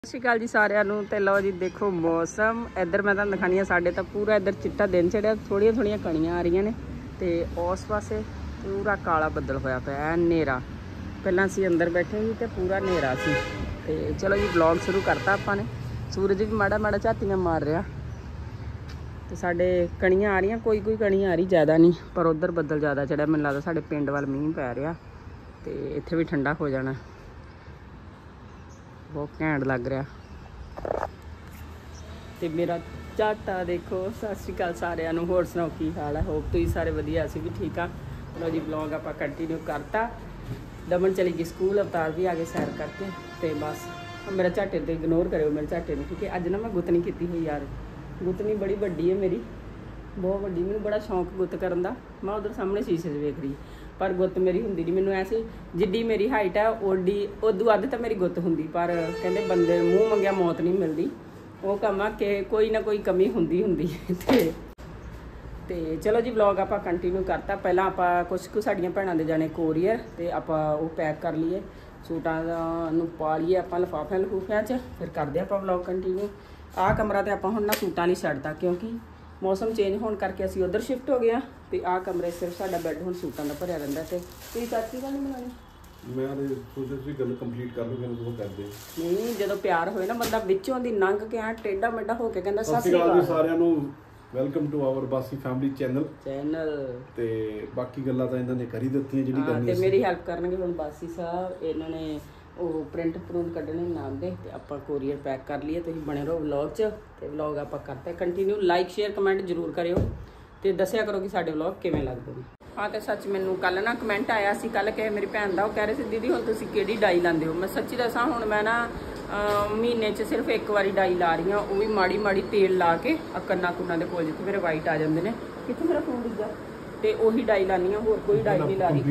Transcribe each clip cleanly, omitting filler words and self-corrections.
ਸਤਿ ਸ਼੍ਰੀ ਅਕਾਲ ਜੀ ਸਾਰਿਆਂ ਨੂੰ। ਤੇ ਲਓ ਜੀ ਦੇਖੋ ਮੌਸਮ ਇੱਧਰ ਮੈਂ ਤੁਹਾਨੂੰ ਦਿਖਾਣੀ ਆ। ਸਾਡੇ ਤਾਂ ਪੂਰਾ ਇੱਧਰ ਚਿੱਟਾ ਦਿਨ ਚੜਿਆ, ਥੋੜੀਆਂ ਥੋੜੀਆਂ ਕਣੀਆਂ ਆ ਰਹੀਆਂ ਨੇ ਤੇ ਉਸ ਪਾਸੇ ਪੂਰਾ ਕਾਲਾ ਬੱਦਲ ਹੋਇਆ ਪਿਆ, ਹਨੇਰਾ। ਪਹਿਲਾਂ ਅਸੀਂ ਅੰਦਰ ਬੈਠੇ ਸੀ ਤੇ ਪੂਰਾ ਹਨੇਰਾ ਸੀ। ਤੇ ਚਲੋ ਜੀ ਵਲੌਗ ਸ਼ੁਰੂ ਕਰਤਾ ਆਪਾਂ ਨੇ। ਸੂਰਜ ਵੀ ਮਾੜਾ ਮਾੜਾ ਝਾਤੀਆਂ ਮਾਰ ਰਿਹਾ ਤੇ ਸਾਡੇ ਕਣੀਆਂ ਆ ਰਹੀਆਂ, ਕੋਈ ਕੋਈ ਕਣੀ ਆ ਰਹੀ, ਜ਼ਿਆਦਾ ਨਹੀਂ। ਪਰ ਉੱਧਰ ਬੱਦਲ ਜ਼ਿਆਦਾ ਚੜਿਆ, ਮੈਨੂੰ ਲੱਗਦਾ ਸਾਡੇ ਪਿੰਡ ਵੱਲ ਮੀਂਹ ਪੈ ਰਿਹਾ ਤੇ ਇੱਥੇ ਵੀ ਠੰਡਾ ਹੋ ਜਾਣਾ। ਬਹੁਤ ਘੈਂਟ ਲੱਗ ਰਿਹਾ ਤੇ ਮੇਰਾ ਝਾਟਾ ਦੇਖੋ। ਸਤਿ ਸ਼੍ਰੀ ਅਕਾਲ ਸਾਰਿਆਂ ਨੂੰ। ਹੋਰ ਸੁਣਾਓ ਕੀ ਹਾਲ ਹੈ? ਹੋਪ ਤੁਸੀਂ ਸਾਰੇ ਵਧੀਆ, ਅਸੀਂ ਵੀ ਠੀਕ ਆ। ਚਲੋ ਜੀ ਵਲੌਗ ਆਪਾਂ ਕੰਟੀਨਿਊ ਕਰਤਾ। ਦਮਨ ਚਲੀ ਗਈ ਸਕੂਲ, ਅਵਤਾਰ ਵੀ ਆ ਗਏ ਸੈਰ ਕਰਕੇ ਤੇ ਬਸ ਮੇਰਾ ਝਾਟੇ ਤੇ ਇਗਨੋਰ ਕਰਿਓ ਮੇਰੇ ਝਾਟੇ ਨੂੰ, ਠੀਕ ਹੈ। ਅੱਜ ਨਾ ਮੈਂ ਗੁੱਤਨੀ ਕੀਤੀ ਹੋਈ ਯਾਰ, ਗੁੱਤਨੀ ਬੜੀ ਵੱਡੀ ਹੈ ਮੇਰੀ, ਬਹੁਤ ਵੱਡੀ। ਮੈਨੂੰ ਬੜਾ ਸ਼ੌਂਕ ਗੁੱਤ ਕਰਨ ਦਾ। ਮੈਂ ਉਧਰ ਸਾਹਮਣੇ ਸ਼ੀਸ਼ੇ 'ਚ ਵੇਖ ਰਹੀ, ਪਰ ਗੁੱਤ ਮੇਰੀ ਹੁੰਦੀ ਨਹੀਂ। ਮੈਨੂੰ ਐਸੀ ਜਿੱਡੀ ਮੇਰੀ ਹਾਈਟ ਹੈ ਓਡੀ ਉਦੋਂ ਅੱਧ ਤਾਂ ਮੇਰੀ ਗੁੱਤ ਹੁੰਦੀ, ਪਰ ਕਹਿੰਦੇ ਬੰਦੇ ਮੂੰਹ ਮੰਗਿਆ ਮੌਤ ਨਹੀਂ ਮਿਲਦੀ। ਉਹ ਕੰਮ ਆ ਕਿ ਕੋਈ ਨਾ ਕੋਈ ਕਮੀ ਹੁੰਦੀ ਤੇ ਚਲੋ ਜੀ ਵਲੌਗ ਆਪਾਂ ਕੰਟੀਨਿਊ ਕਰਤਾ। ਪਹਿਲਾਂ ਆਪਾਂ ਕੁਛ ਕੁ ਸਾਡੀਆਂ ਭੈਣਾਂ ਦੇ ਜਾਣੇ ਕੋਰੀਅਰ ਤੇ ਆਪਾਂ ਉਹ ਪੈਕ ਕਰ ਲਈਏ, ਸੂਟਾਂ ਨੂੰ ਪਾ ਲਈਏ ਆਪਾਂ ਲਿਫਾਫਿਆਂ ਲਫੂਫਿਆਂ 'ਚ, ਫਿਰ ਕਰਦੇ ਆਪਾਂ ਵਲੌਗ ਕੰਟੀਨਿਊ। ਆਹ ਕਮਰਾ ਤੇ ਆਪਾਂ ਹੁਣ ਨਾ ਸੂਟਾਂ ਲਈ ਛੱਡਤਾ, ਕਿਉਂਕਿ ਮੌਸਮ ਚੇਂਜ ਹੋਣ ਕਰਕੇ ਅਸੀਂ ਉੱਧਰ ਸ਼ਿਫਟ ਹੋ ਗਏ ਹਾਂ ਤੇ ਆਹ ਕਮਰੇ ਸਿਰਫ ਸਾਡਾ ਬੈੱਡ ਹੁਣ ਸੂਟਾਂ ਦਾ ਭਰਿਆ ਰਹਿੰਦਾ। ਤੇ ਤੁਸੀਂ ਚਾਚੀ ਗੱਲ ਨਹੀਂ ਬਣਾਉਣੀ? ਮੈਂ ਸੋਚਿਆ ਤੁਸੀਂ ਗੱਲ ਕੰਪਲੀਟ ਕਰ ਲਓਗੇ ਜਦੋਂ ਕਰਦੇ। ਨਹੀਂ, ਜਦੋਂ ਪਿਆਰ ਹੋਏ ਨਾ ਬੰਦਾ ਵਿੱਚੋਂ ਦੀ ਲੰਘ ਕੇ ਆ ਟੇਢਾ ਮੇਢਾ ਹੋ ਕੇ ਕਹਿੰਦਾ ਸਤਿ ਸ਼੍ਰੀ ਅਕਾਲ ਜੀ ਸਾਰਿਆਂ ਨੂੰ। Welcome to our Bassi family channel. ਤੇ ਬਾਕੀ ਗੱਲਾਂ ਤਾਂ ਇਹਨਾਂ ਨੇ ਕਰ ਹੀ ਦਿੱਤੀਆਂ ਜਿਹੜੀ ਕਰਨੀ ਸੀ। ਤੇ ਮੇਰੀ ਹੈਲਪ ਕਰਨਗੇ ਹੁਣ ਬਾਸੀ ਸਾਹਿਬ। ਇਹਨਾਂ ਨੇ ਉਹ ਪ੍ਰਿੰਟ ਪ੍ਰੂੰਟ ਕੱਢਣੇ ਨਾਮ ਦੇ ਤੇ ਆਪਾਂ ਕੋਰੀਅਰ ਪੈਕ ਕਰ ਲਈਏ। ਤੁਸੀਂ ਬਣੇ ਰਹੋ ਵਲੌਗ 'ਚ ਤੇ ਵਲੌਗ ਆਪਾਂ ਕਰਤੇ ਕੰਟੀਨਿਊ। ਲਾਈਕ ਸ਼ੇਅਰ ਕਮੈਂਟ ਜ਼ਰੂਰ ਕਰਿਓ ਤੇ ਦੱਸਿਆ ਕਰੋ ਕਿ ਸਾਡੇ ਵਲੌਗ ਕਿਵੇਂ ਲੱਗਦੇ ਨੇ। ਹਾਂ ਤੇ ਸੱਚ ਮੈਨੂੰ ਕੱਲ ਨਾ ਕਮੈਂਟ ਆਇਆ ਸੀ, ਕੱਲ ਕਿ ਮੇਰੀ ਭੈਣ ਦਾ, ਉਹ ਕਹਿ ਰਹੇ ਸੀ ਦੀਦੀ ਹੁਣ ਤੁਸੀਂ ਕਿਹੜੀ ਡਾਈ ਲਾਉਂਦੇ ਹੋ। ਮੈਂ ਸੱਚੀ ਦੱਸਾਂ, ਹੁਣ ਮੈਂ ਨਾ ਮਹੀਨੇ 'ਚ ਸਿਰਫ ਇੱਕ ਵਾਰੀ ਡਾਈ ਲਾ ਰਹੀ ਹਾਂ, ਉਹ ਵੀ ਮਾੜੀ ਮਾੜੀ ਤੇਲ ਲਾ ਕੇ ਕੰਨਾਂ ਕੁੰਨਾਂ ਦੇ ਕੋਲ ਜਿੱਥੇ ਮੇਰੇ ਵਾਈਟ ਆ ਜਾਂਦੇ ਨੇ। ਕਿੱਥੇ ਮੇਰਾ ਫੋਨ ਡਿੱਗਾ? ਤੇ ਉਹੀ ਡਾਈ ਲਾਨੀ ਆ, ਹੋਰ ਕੋਈ ਡਾਈ ਨਹੀਂ ਲਾ ਰਹੀ।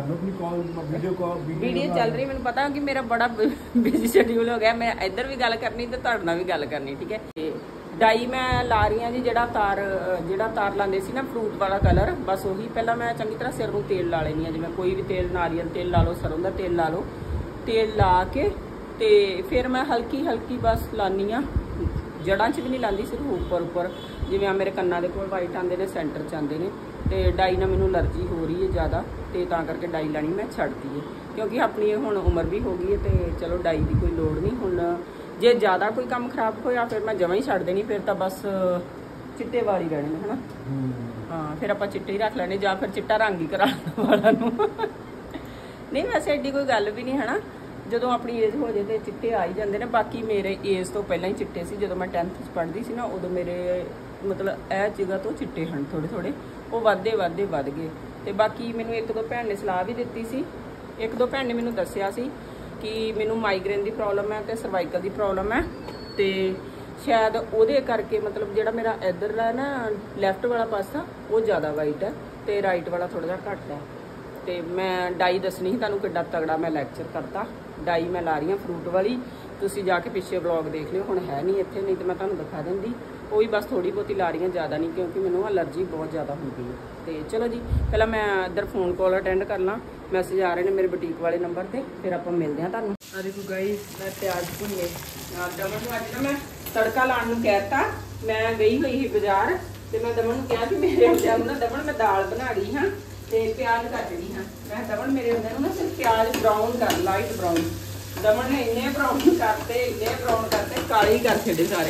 ਵੀਡੀਓ ਚੱਲ ਰਹੀ, ਮੈਨੂੰ ਪਤਾ ਕਿ ਮੇਰਾ ਬੜਾ ਬਿਜ਼ੀ ਸ਼ੈਡਿਊਲ ਹੋ ਗਿਆ। ਮੈਂ ਇੱਧਰ ਵੀ ਗੱਲ ਕਰਨੀ ਤੇ ਤੁਹਾਡੇ ਨਾਲ ਵੀ ਗੱਲ ਕਰਨੀ, ਠੀਕ ਹੈ। ਤੇ ਡਾਈ ਮੈਂ ਲਾ ਰਹੀ ਹਾਂ ਜੀ, ਜਿਹੜਾ ਤਾਰ ਲਾਉਂਦੇ ਸੀ ਨਾ ਫਰੂਟ ਵਾਲਾ ਕਲਰ, ਬਸ ਉਹੀ। ਪਹਿਲਾਂ ਮੈਂ ਚੰਗੀ ਤਰ੍ਹਾਂ ਸਿਰ ਨੂੰ ਤੇਲ ਲਾ ਲੈਣੀ ਆ, ਜਿਵੇਂ ਕੋਈ ਵੀ ਤੇਲ, ਨਾਰੀਅਲ ਤੇਲ ਲਾ ਲਓ, ਸਰੋਂ ਦਾ ਤੇਲ ਲਾ ਲਓ। ਤੇਲ ਲਾ ਕੇ ਤੇ ਫਿਰ ਮੈਂ ਹਲਕੀ ਹਲਕੀ ਬਸ ਲਾਨੀ ਆ, ਜੜ੍ਹਾਂ 'ਚ ਵੀ ਨਹੀਂ ਲਾਉਂਦੀ, ਸਿਰਫ ਉੱਪਰ ਜਿਵੇਂ ਆ ਮੇਰੇ ਕੰਨਾਂ ਦੇ ਕੋਲ ਵਾਈਟ ਆਉਂਦੇ ਨੇ, ਸੈਂਟਰ 'ਚ ਆਉਂਦੇ ਨੇ। ਤੇ ਡਾਈ ਨਾਲ ਮੈਨੂੰ ਅਲਰਜੀ ਹੋ ਰਹੀ ਹੈ ਜ਼ਿਆਦਾ, ਤੇ ਤਾਂ ਕਰਕੇ ਡਾਈ ਲਾਣੀ ਮੈਂ ਛੱਡਤੀ ਹੈ, ਕਿਉਂਕਿ ਆਪਣੀ ਹੁਣ ਉਮਰ ਵੀ ਹੋ ਗਈ ਹੈ ਤੇ ਚਲੋ ਡਾਈ ਦੀ ਕੋਈ ਲੋੜ ਨਹੀਂ। ਹੁਣ ਜੇ ਜ਼ਿਆਦਾ ਕੋਈ ਕੰਮ ਖਰਾਬ ਹੋਇਆ ਫਿਰ ਮੈਂ ਜਮਾਂ ਹੀ ਛੱਡ ਦੇਣੀ, ਫਿਰ ਤਾਂ ਬਸ ਚਿੱਟੇ ਵਾਲ ਹੀ ਰਹਿਣੇ ਨੇ, ਹੈ ਨਾ। ਹਾਂ, ਫਿਰ ਆਪਾਂ ਚਿੱਟੇ ਹੀ ਰੱਖ ਲੈਣੇ, ਜਾਂ ਫਿਰ ਚਿੱਟਾ ਰੰਗ ਹੀ ਕਰਾ ਵਾਲਾਂ ਨੂੰ। ਨਹੀਂ ਵੈਸੇ ਐਡੀ ਕੋਈ ਗੱਲ ਵੀ ਨਹੀਂ, ਹੈ ਨਾ। ਜਦੋਂ ਆਪਣੀ ਏਜ ਹੋ ਜਾਏ ਤੇ ਚਿੱਟੇ ਆ ਹੀ ਜਾਂਦੇ ਨੇ। ਬਾਕੀ ਮੇਰੇ ਏਜ ਤੋਂ ਪਹਿਲਾਂ ਹੀ ਚਿੱਟੇ ਸੀ। ਜਦੋਂ ਮੈਂ 10th 'ਚ ਪੜ੍ਹਦੀ ਸੀ ਨਾ, ਉਦੋਂ ਮੇਰੇ ਮਤਲਬ ਇਹ ਜਗ੍ਹਾ ਤੋਂ ਚਿੱਟੇ ਹਨ ਥੋੜ੍ਹੇ, ਉਹ ਵੱਧ ਗਏ। ਤੇ ਬਾਕੀ ਮੈਨੂੰ ਇੱਕ ਦੋ ਭੈਣ ਨੇ ਸਲਾਹ ਵੀ ਦਿੱਤੀ ਸੀ, ਇੱਕ ਦੋ ਭੈਣ ਨੇ ਮੈਨੂੰ ਦੱਸਿਆ ਸੀ ਕਿ ਮੈਨੂੰ ਮਾਈਗ੍ਰੇਨ ਦੀ ਪ੍ਰੋਬਲਮ ਹੈ ਤੇ ਸਰਵਾਈਕਲ ਦੀ ਪ੍ਰੋਬਲਮ ਹੈ, ਤੇ ਸ਼ਾਇਦ ਉਹਦੇ ਕਰਕੇ ਮਤਲਬ ਜਿਹੜਾ ਮੇਰਾ ਇੱਧਰਲਾ ਨਾ ਲੈਫਟ ਵਾਲਾ ਪਾਸਾ ਉਹ ਜ਼ਿਆਦਾ ਵਾਈਟ ਹੈ ਤੇ ਰਾਈਟ ਵਾਲਾ ਥੋੜ੍ਹਾ ਜਿਹਾ ਘੱਟ ਹੈ। ਤੇ ਮੈਂ ਡਾਈ ਦੱਸਣੀ ਸੀ ਤੁਹਾਨੂੰ, ਕਿੱਡਾ ਤਗੜਾ ਮੈਂ ਲੈਕਚਰ ਕਰਤਾ। ਡਾਈ ਮੈਂ ਲਾ ਰਹੀ ਹਾਂ ਫਰੂਟ ਵਾਲੀ, ਤੁਸੀਂ ਜਾ ਕੇ ਪਿੱਛੇ ਵਲੌਗ ਦੇਖ ਲਿਓ। ਹੁਣ ਹੈ ਨਹੀਂ ਇੱਥੇ, ਨਹੀਂ ਤਾਂ ਮੈਂ ਤੁਹਾਨੂੰ ਦਿਖਾ ਦਿੰਦੀ। ਉਹ ਵੀ ਬਸ ਥੋੜ੍ਹੀ ਬਹੁਤੀ ਲਾ ਰਹੀ ਹਾਂ, ਜ਼ਿਆਦਾ ਨਹੀਂ, ਕਿਉਂਕਿ ਮੈਨੂੰ ਅਲਰਜੀ ਬਹੁਤ ਜ਼ਿਆਦਾ ਹੁੰਦੀ ਹੈ। ਤੇ ਚਲੋ ਜੀ ਪਹਿਲਾਂ ਮੈਂ ਇੱਧਰ ਫੋਨ ਕਾਲ ਅਟੈਂਡ ਕਰ ਲਾਂ, ਮੈਸੇਜ ਆ ਰਹੇ ਨੇ ਮੇਰੇ ਬੁਟੀਕ ਵਾਲੇ ਨੰਬਰ 'ਤੇ, ਫਿਰ ਆਪਾਂ ਮਿਲਦੇ ਹਾਂ ਤੁਹਾਨੂੰ। ਆ ਦੇਖੋ ਗਾਈਸ, ਮੈਂ ਪਿਆਜ਼ ਭੁੰਨੇ ਦਮਨ ਨੂੰ ਅੱਜ ਨਾ ਮੈਂ ਤੜਕਾ ਲਾਉਣ ਨੂੰ ਕਹਿਤਾ। ਮੈਂ ਗਈ ਹੋਈ ਸੀ ਬਾਜ਼ਾਰ ਤੇ ਮੈਂ ਦਮਨ ਨੂੰ ਕਿਹਾ ਕਿ ਮੇਰੇ ਹੁੰਦਿਆਂ ਨੂੰ ਨਾ, ਦਮਨ ਮੈਂ ਦਾਲ ਬਣਾ ਰਹੀ ਹਾਂ ਤੇ ਪਿਆਜ਼ ਕੱਟ ਰਹੀ ਹਾਂ। ਮੈਂ ਦਮਨ ਮੇਰੇ ਹੁੰਦਿਆਂ ਨੂੰ ਨਾ ਸਿਰਫ ਪਿਆਜ਼ ਬਰਾਊਨ ਕਰ, ਲਾਈਟ ਬਰਾਊਨ। ਦਮਨ ਨੇ ਇੰਨੇ ਬਰਾਊਨ ਕਰਤੇ, ਕਾਲੇ ਕਰ ਛੱਡੇ ਸਾਰੇ।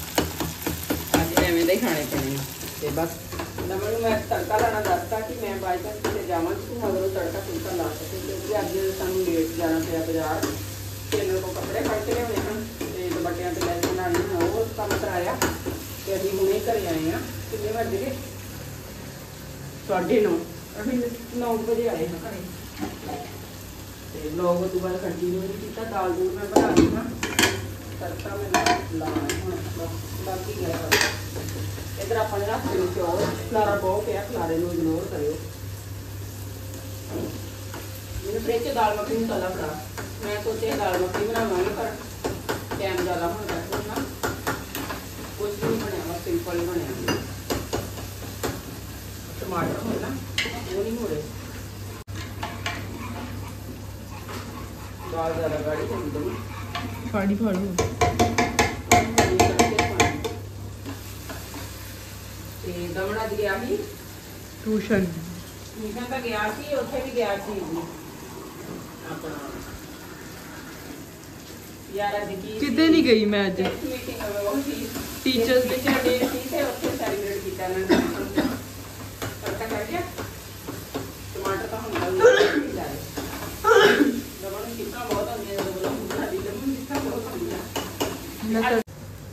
ਅੱਜ ਐਵੇਂ ਦੇ ਹੀ ਖਾਣੇ ਪੈਣੇ ਤੇ ਬਸ ਦਮਨ ਨੂੰ ਮੈਂ ਤੜਕਾ ਲਾਣਾ ਦੱਸਤਾ ਕਿ ਮੈਂ ਬਾਈ ਚਾਂਸ ਕਿਤੇ ਜਾਵਾਂਗੀ ਤੂੰ ਮਗਰੋਂ ਤੜਕਾ ਤੁੜਕਾ ਲਾ ਸਕੇ, ਕਿਉਂਕਿ ਅੱਜ ਸਾਨੂੰ ਲੇਟ ਜਾਣਾ ਪਿਆ ਬਾਜ਼ਾਰ ਤੇ ਮੇਰੇ ਕੋਲ ਕੱਪੜੇ ਫੜ ਕੇ ਲਿਆਉਣੇ ਹਨ ਤੇ ਦੁਪੱਟਿਆਂ ਤੇ ਲੈਸ ਬਣਾਉਣੀ, ਉਹ ਕੰਮ ਕਰਾਇਆ ਤੇ ਅਸੀਂ ਹੁਣੇ ਘਰੇ ਆਏ ਹਾਂ। ਕਿੰਨੇ ਵੱਜ ਗਏ? 9:30। ਅਸੀਂ 9 ਵਜੇ ਆਏ ਹਾਂ ਘਰੇ ਤੇ ਵਲੌਗ ਤੋਂ ਬਾਅਦ ਕੰਟੀਨਿਊ ਨਹੀਂ ਕੀਤਾ। ਦਾਲ ਦੂਲ ਮੈਂ ਬਣਾ ਲਈ ਹਾਂ, ਤੜਕਾ ਮੈਂ ਲਾਉਣਾ ਹੁਣ ਬਸ। ਬਾਕੀ ਇੱਧਰ ਆਪਾਂ ਨੇ ਰੱਖ ਦੇਣੀ ਚੌਲ, ਖਲਾਰਾ ਬਹੁਤ ਪਿਆ, ਖਲਾਰੇ ਨੂੰ ਇਗਨੋਰ ਕਰਿਓ। ਮੈਨੂੰ ਫ੍ਰਿਜ 'ਚ ਦਾਲ ਮੱਖਣੀ ਮਸਾਲਾ ਫੜਾ, ਮੈਂ ਸੋਚਿਆ ਦਾਲ ਮੱਖਣੀ ਬਣਾਵਾਂਗੇ ਪਰ ਟਾਈਮ ਜ਼ਿਆਦਾ ਹੁਣ ਬੈਠੋ ਨਾ, ਕੁਛ ਵੀ ਨਹੀਂ ਬਣਿਆ, ਬਸ ਸਿੰਪਲ ਹੀ ਬਣਿਆ। ਟਮਾਟਰ ਹੋਣ ਨਾ ਉਹ ਨਹੀਂ ਹੋ ਰਹੇ, ਦਾਲ ਜ਼ਿਆਦਾ ਗਾੜੀ ਹੁੰਦੀ, ਗਾੜੀ ਪਾ ਲਓ। ਤੇ ਦਮਨ ਅੱਜ ਗਿਆ ਸੀ ਟਿਊਸ਼ਨ ਤਾਂ ਗਿਆ ਸੀ, ਉੱਥੇ ਵੀ ਗਿਆ ਸੀ ਆਪਣਾ ਯਾਰ ਅੱਜ ਕੀ ਕਿਤੇ ਨਹੀਂ ਗਈ ਮੈਂ ਅੱਜ ਮੀਟਿੰਗ ਉਹ ਸੀ ਟੀਚਰਸ ਡੇ ਸੀ ਤੇ ਉੱਥੇ ਸੈਲੀਬ੍ਰੇਟ ਕੀਤਾ ਇਹਨਾਂ ਨੇ ਪਤਾ ਕਰ ਗਿਆ ਟਮਾਟਰ ਤਾਂ ਹੁਣ ਨਹੀਂ ਲਾਏ ਦਮਨ ਕਿੰਨਾ ਬਹੁਤ ਆਉਂਦੇ ਨੇ ਦਮਨ ਸਾਡੀ ਦਮਨ ਕਿੰਨਾ ਬਹੁਤ ਆਉਂਦੀ ਆ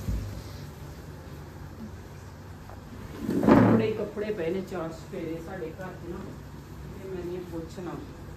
ਕੱਪੜੇ ਪਏ ਨੇ 4 ਸਫੇਰੇ ਸਾਡੇ ਘਰ ਚ ਨਾ ਤੇ ਮੈਂ ਨਹੀਂ ਪੁੱਛਣਾ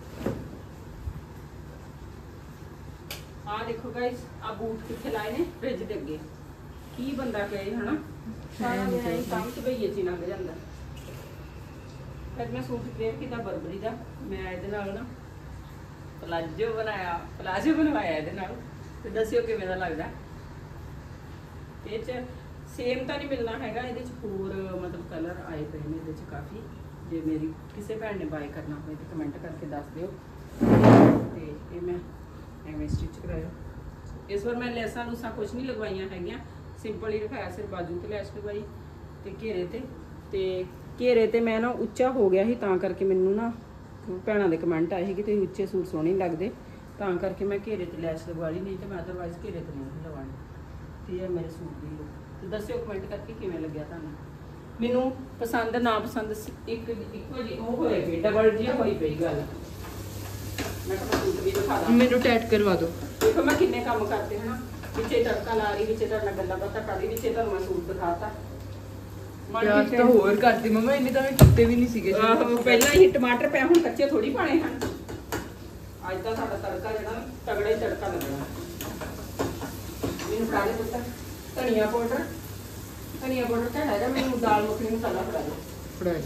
ਆ ਦੇਖੋ ਗਾਇਸ ਆ ਬੂਟ ਕਿੱਥੇ ਲਾਏ ਨੇ ਫ੍ਰਿਜ ਦੇ ਅੱਗੇ ਕੀ ਬੰਦਾ ਕਹੇ ਹਨਾ ਸਾਰਾ ਦਿਨ ਕੰਮ ਚ ਭਈਏ ਚ ਲੰਘ ਜਾਂਦਾ ਫਿਰ ਮੈਂ ਸੂਟ ਵੇਖ ਕਿਦਾ ਬਰਬਰੀ ਦਾ ਮੈਂ ਇਹਦੇ ਨਾਲ ਨਾ ਪਲਾਜੋ ਬਣਵਾਇਆ ਇਹਦੇ ਨਾਲ ਤੇ ਦੱਸਿਓ ਕਿਵੇਂ ਦਾ ਲੱਗਦਾ ਇਹ ਚ ਸੇਮ ਤਾਂ ਨਹੀਂ ਮਿਲਣਾ ਹੈਗਾ ਇਹਦੇ ਚ ਹੋਰ ਮਤਲਬ ਕਲਰ ਆਏ ਪਏ ਨੇ ਇਹਦੇ ਚ ਕਾਫੀ ਜੇ ਮੇਰੀ ਕਿਸੇ ਭੈਣ ਨੇ ਬਾਏ ਕਰਨਾ ਹੋਵੇ ਤਾਂ ਕਮੈਂਟ ਕਰਕੇ ਦੱਸ ਦਿਓ ਤੇ ਇਹ ਮੈਂ ਐਵੇਂ ਸਟਿਚ ਕਰਾਇਆ ਇਸ ਵਾਰ ਮੈਂ ਲੈਸਾਂ ਲੂਸਾਂ ਕੁਝ ਨਹੀਂ ਲਗਵਾਈਆਂ ਹੈਗੀਆਂ ਸਿੰਪਲ ਹੀ ਰਖਾਇਆ ਸਿਰ ਬਾਜੂ ਤੇ ਲੈਸ ਲਗਵਾਈ ਤੇ ਘੇਰੇ ਤੇ ਮੈਂ ਨਾ ਉੱਚਾ ਹੋ ਗਿਆ ਸੀ ਤਾਂ ਕਰਕੇ ਮੈਨੂੰ ਨਾ ਭੈਣਾਂ ਦੇ ਕਮੈਂਟ ਆਏ ਸੀ ਕਿ ਤੁਸੀਂ ਉੱਚੇ ਸੂਟ ਸੋਹਣੇ ਲੱਗਦੇ ਤਾਂ ਕਰਕੇ ਮੈਂ ਘੇਰੇ ਤੇ ਲੈਸ ਲਗਵਾ ਲਈ ਨਹੀਂ ਤਾਂ ਮੈਂ ਅਦਰਵਾਈਜ਼ ਘੇਰੇ ਤੇ ਨਹੀਂ ਲਗਵਾਉਣੀ ਤੇ ਇਹ ਮੇਰੇ ਸੂਟ ਦੀ ਤੇ ਦੱਸਿਓ ਕਮੈਂਟ ਕਰਕੇ ਕਿਵੇਂ ਲੱਗਿਆ ਤੁਹਾਨੂੰ ਮੈਨੂੰ ਪਸੰਦ ਨਾ ਪਸੰਦ ਇੱਕੋ ਜਿਹੀ ਉਹ ਹੋਏ ਪਈ ਡਬਲ ਜਿਹੀ ਹੋਈ ਪਈ ਗੱਲ ਮੈਂ ਤਾਂ ਸੂਟ ਵੀ ਦਿਖਾ ਦਾਂ ਮੈਨੂੰ ਟੈਟ ਕਰਵਾ ਦਿਓ ਦੇਖੋ ਮੈਂ ਕਿੰਨੇ ਕੰਮ ਕਰਤੇ ਹਨਾ ਵਿੱਚੇ ਤੜਕਾ ਲਾ ਰਹੀ ਵਿੱਚੇ ਤੁਹਾਡੇ ਨਾਲ ਗੱਲਾਂ ਬਾਤਾਂ ਕਰ ਰਹੀ ਵਿੱਚੇ ਤੁਹਾਨੂੰ ਮੈਂ ਸੂਟ ਦਿਖਾਤਾ ਪਿਆਜ਼ ਤਾਂ ਹੋਰ ਕਰਦੀ ਮਮਾ ਇੰਨੇ ਤਾਂ ਮੈਂ ਕੀਤੇ ਵੀ ਨਹੀਂ ਸੀਗੇ ਪਹਿਲਾਂ ਹੀ ਟਮਾਟਰ ਪਿਆ ਹੁਣ ਕੱਚੇ ਥੋੜੀ ਪਾਣੇ ਹਨ ਅੱਜ ਤਾਂ ਸਾਡਾ ਤੜਕਾ ਜਿਹੜਾ ਤਗੜਾ ਹੀ ਤੜਕਾ ਲੱਗਣਾ ਮੈਨੂੰ ਫੜਾ ਦੇ ਪੁੱਤ ਧਨੀਆ ਪਾਊਡਰ ਤਾਂ ਹੈਗਾ ਮੈਨੂੰ ਦਾਲ ਮੱਖਣੀ ਮਸਾਲਾ ਫੜਾ ਦੇ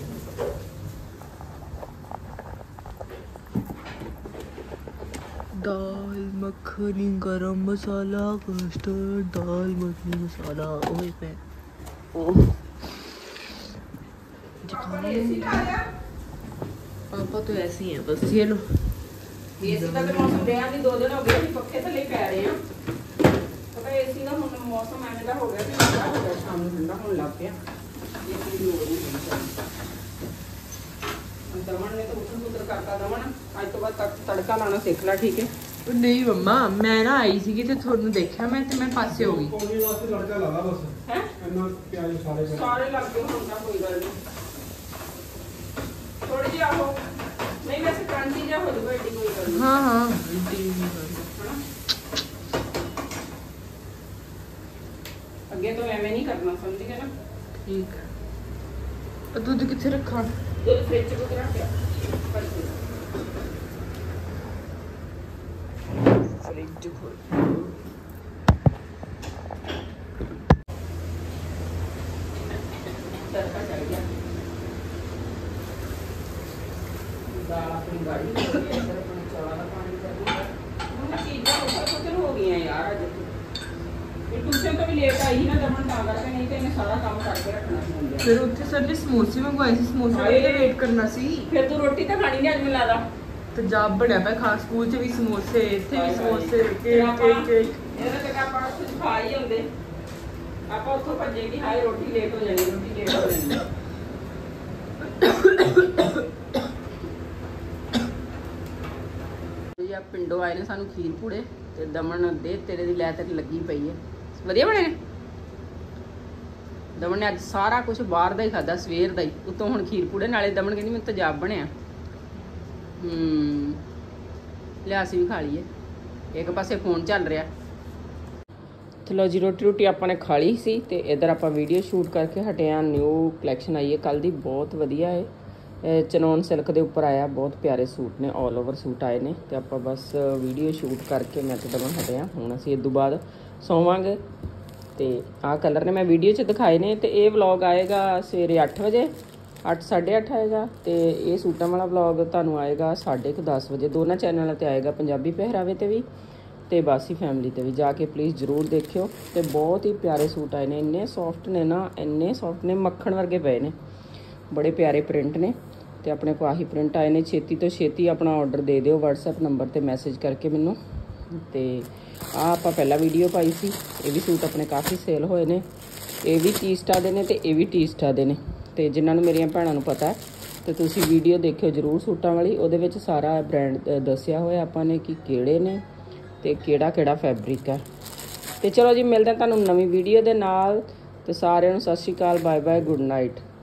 दाल मखनी गरम मसाला कस्टर्ड दाल मखनी मसाला ओए पे पापा तो ऐसे ही हैं बस ये लो एसी का तो मौसम ਰਿਹਾ ਨਹੀਂ 2 ਦਿਨ ਹੋ ਗਏ ਪੱਖੇ ਥੱਲੇ ਪੈ ਰਹੇ ਆ ਪਤਾ ਏਸੀ ਦਾ ਹੁਣ ਮੌਸਮ ਐਵੇਂ ਦਾ ਹੋ ਗਿਆ ਕਿ ਠੰਡਾ ਹੋ ਗਿਆ ਸ਼ਾਮ ਨੂੰ ਠੰਡਾ ਹੋਣ ਲੱਗ ਪਿਆ ਏਸੀ ਦੀ ਲੋੜ ਨਹੀਂ ਦਮਨ ਨੇ ਤਾਂ ਉਤਰ ਕਰਤਾ ਦਮਨ ਅੱਜ ਤੋਂ ਬਾਅਦ ਤੜਕਾ ਲਾਣਾ ਸਿੱਖ ਲੈ ਠੀਕ ਹੈ ਨਹੀਂ ਮੰਮਾ ਮੈਂ ਨਾ ਆਈ ਸੀਗੀ ਤੇ ਤੁਹਾਨੂੰ ਦੇਖਿਆ ਮੈਂ ਤੇ ਮੈਂ ਪਾਸੇ ਹੋ ਗਈ ਕੋਈ ਵਾਸਤੇ ਤੜਕਾ ਲਾ ਲਾ ਬਸ ਹੈ ਇੰਨਾ ਪਿਆਜ਼ ਸਾਰੇ ਲੱਗ ਗਏ ਹੁਣ ਤਾਂ ਕੋਈ ਗੱਲ ਨਹੀਂ ਥੋੜੀ ਜਿਹੀ ਆਹੋ ਨਹੀਂ ਵੈਸੇ ਕ੍ਰਾਂਤੀ ਜਿਹਾ ਹੋ ਜਾਊਗਾ ਏਡੀ ਕੋਈ ਗੱਲ ਨਹੀਂ ਹਾਂ ਅੱਗੇ ਤੋਂ ਐਵੇਂ ਨਹੀਂ ਕਰਨਾ ਸਮਝ ਗਏ ਨਾ ਠੀਕ ਹੈ ਦੁੱਧ ਕਿੱਥੇ ਰੱਖਾਂ ਦੁੱਧ ਫ੍ਰਿਜ ਚ ਰੱਖਿਆ ਫ੍ਰਿਜ ਖੋਲ ਤੜਕਾ ਚੜ ਗਿਆ ਦਾਲ ਆਪਣੀ ਗਾੜੀ ਹੋ ਗਈ ਇੱਧਰ ਆਪਣੀ ਚੌਲਾਂ ਦਾ ਪਾਣੀ ਕਰ ਦਿੱਤਾ ਹੁਣ ਚੀਜ਼ਾਂ ਉੱਪਰ ਹੋ ਗਈਆਂ ਯਾਰ ਅੱਜ ਟਿਊਸ਼ਨ ਤੋਂ ਵੀ ਲੇਟ ਆਈ ਸੀ ਨਾ ਦਮਨ ਤਾਂ ਕਰਕੇ ਨਹੀਂ ਤੇ ਇਹਨੇ ਸਾਰਾ ਕੰਮ ਕਰਕੇ ਰੱਖਣਾ ਸੀ ਹੁੰਦੇ ਫਿਰ ਉੱਥੇ ਸਰ ਨੇ ਸਮੋਸੇ ਮੰਗਵਾਏ ਸੀ ਸਮੋਸੇ ਦਾ ਵੇਟ ਕਰਨਾ ਸੀ ਫਿਰ ਤੂੰ ਰੋਟੀ ਤਾਂ ਖਾਣੀ ਨਹੀਂ ਅੱਜ ਮੈਨੂੰ ਲੱਗਦਾ ਤੇਜ਼ਾਬ ਬਣਿਆ ਪਿਆ ਖਾਸ ਸਕੂਲ 'ਚ ਵੀ ਸਮੋਸੇ ਇੱਥੇ ਵੀ ਸਮੋਸੇ ਕੇਕ ਇਹਦਾ ਤੇ ਆਪਾਂ ਕੁਝ ਖਾ ਹੀ ਹੁੰਦੇ ਆਪਾਂ ਉੱਥੋਂ ਭੱਜੇ ਕਿ ਹਾਏ ਰੋਟੀ ਲੇਟ ਹੋ ਜਾਣੀ ਇਹ ਪਿੰਡੋਂ ਆਏ ਨੇ ਸਾਨੂੰ ਖੀਰ ਪੂੜੇ ਤੇ ਦਮਨ ਦੇ ਤੇਰੇ ਦੀ ਲੈ ਤੇ ਲੱਗੀ ਪਈ ਹੈ ਵਧੀਆ ਬਣੇ ਨੇ ਦਮਨ ਨੇ ਅੱਜ ਸਾਰਾ ਕੁਝ ਬਾਹਰ ਦਾ ਹੀ ਖਾਦਾ ਸਵੇਰ ਦਾ ਹੀ ਉਤੋਂ ਹੁਣ ਖੀਰ ਪੂੜੇ ਨਾਲੇ ਦਮਨ ਕਹਿੰਦੀ ਮੈਨੂੰ ਤੇਜ਼ਾਬ ਬਣਿਆ ਲਿਆ ਅਸੀਂ ਵੀ ਖਾ ਲਈਏ ਇੱਕ ਪਾਸੇ ਫੋਨ ਚੱਲ ਰਿਹਾ ਚਲੋ ਜੀ ਰੋਟੀ ਆਪਾਂ ਨੇ ਖਾ ਲਈ ਸੀ ਤੇ ਇਧਰ ਆਪਾਂ ਵੀਡੀਓ ਸ਼ੂਟ ਕਰਕੇ ਹਟੇ ਆ ਨਿਊ ਕਲੈਕਸ਼ਨ ਆਈ ਹੈ ਕੱਲ ਦੀ ਬਹੁਤ ਵਧੀਆ ਹੈ ਚਨੌਨ ਸਿਲਕ ਦੇ ਉੱਪਰ ਆਇਆ ਬਹੁਤ ਪਿਆਰੇ ਸੂਟ ਨੇ ਆਲ ਓਵਰ ਸੂਟ ਆਏ ਨੇ ਤੇ ਆਪਾਂ ਬਸ ਵੀਡੀਓ ਸ਼ੂਟ ਕਰਕੇ ਮੈਂ ਤੇ ਦਮਨ ਹਟੇ ਆ ਹੁਣ ਅਸੀਂ ਇਸ ਤੋਂ ਬਾਅਦ ਸੌਵਾਂਗੇ ਤੇ ਆਹ ਕਲਰ ਨੇ ਮੈਂ ਵੀਡੀਓ 'ਚ ਦਿਖਾਏ ਨੇ ਤੇ ਇਹ ਵਲੌਗ ਆਏਗਾ ਸਵੇਰੇ 8 ਵਜੇ 8:30 ਆਏਗਾ ਤੇ ਇਹ ਸੂਟਾਂ ਵਾਲਾ ਵਲੌਗ ਤੁਹਾਨੂੰ ਆਏਗਾ 10:30 ਵਜੇ ਦੋਨਾਂ ਚੈਨਲਾਂ ਤੇ ਆਏਗਾ ਪੰਜਾਬੀ ਪਹਿਰਾਵੇ ਤੇ ਵੀ ਤੇ ਬਾਸੀ ਫੈਮਿਲੀ ਤੇ ਵੀ ਜਾ ਕੇ ਪਲੀਜ਼ ਜ਼ਰੂਰ ਦੇਖਿਓ ਤੇ ਬਹੁਤ ਹੀ ਪਿਆਰੇ ਸੂਟ ਆਏ ਨੇ ਇੰਨੇ ਸੌਫਟ ਨੇ ਨਾ ਇੰਨੇ ਸੌਫਟ ਨੇ ਮੱਖਣ ਵਰਗੇ ਪਏ ਨੇ ਬੜੇ ਪਿਆਰੇ ਪ੍ਰਿੰਟ ਨੇ ਤੇ ਆਪਣੇ ਕੋਲ ਆਹੀ ਪ੍ਰਿੰਟ ਆਏ ਨੇ ਛੇਤੀ ਤੋਂ ਛੇਤੀ ਆਪਣਾ ਆਰਡਰ ਦੇ ਦਿਓ WhatsApp ਨੰਬਰ ਤੇ ਮੈਸੇਜ ਕਰਕੇ ਮੈਨੂੰ ਤੇ ਆ ਆਪਾਂ ਪਹਿਲਾਂ ਵੀਡੀਓ ਪਾਈ ਸੀ ਇਹ ਵੀ ਸੂਟ ਆਪਣੇ ਕਾਫੀ ਸੇਲ ਹੋਏ ਨੇ ਇਹ ਵੀ ਟੀਸਟਾ ਦੇ ਨੇ ਤੇ ਇਹ ਵੀ ਟੀਸਟਾ ਦੇ ਨੇ ਤੇ ਜਿਨ੍ਹਾਂ ਨੂੰ ਮੇਰੀਆਂ ਭੈਣਾਂ ਨੂੰ ਪਤਾ ਹੈ ਤੇ ਤੁਸੀਂ ਵੀਡੀਓ ਦੇਖਿਓ ਜ਼ਰੂਰ ਸੂਟਾਂ ਵਾਲੀ। ਉਹਦੇ ਵਿੱਚ ਸਾਰਾ ਬ੍ਰਾਂਡ ਦੱਸਿਆ ਹੋਇਆ ਆਪਾਂ ਨੇ ਕਿ ਕਿਹੜੇ ਨੇ ਤੇ ਕਿਹੜਾ ਫੈਬਰਿਕ ਹੈ। ਤੇ ਚਲੋ ਜੀ, ਮਿਲਦੇ ਹਾਂ ਤੁਹਾਨੂੰ ਨਵੀਂ ਵੀਡੀਓ ਦੇ ਨਾਲ। ਤੇ ਸਾਰਿਆਂ ਨੂੰ ਸਤਿ ਸ਼੍ਰੀ ਅਕਾਲ, ਬਾਏ ਬਾਏ, ਗੁੱਡ ਨਾਈਟ।